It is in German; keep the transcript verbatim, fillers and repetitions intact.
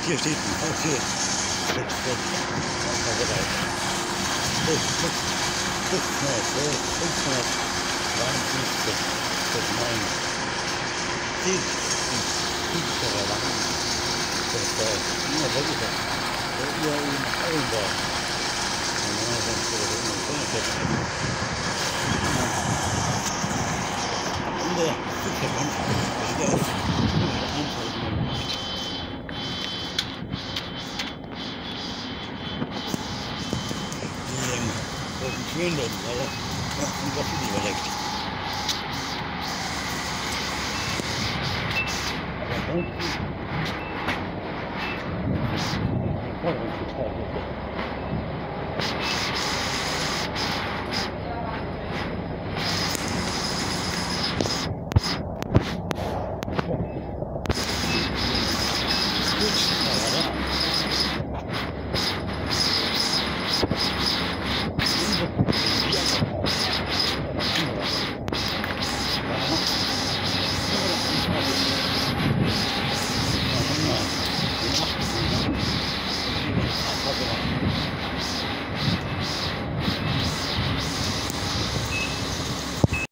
hier steht ein V vier. sechs, sechs, fünfhundertzweiundfünfzig, das neun. Sieg, Sieg der Wagen. Das ist der, ja, das ist er. Der I A U nach Eilenberg. Und dann haben wir uns wieder fünfundvierzig. Und der Südverband, das ist der Einzelnen. Die Türen dort, alle, ja, und was ist überlegt. Aber ansonsten,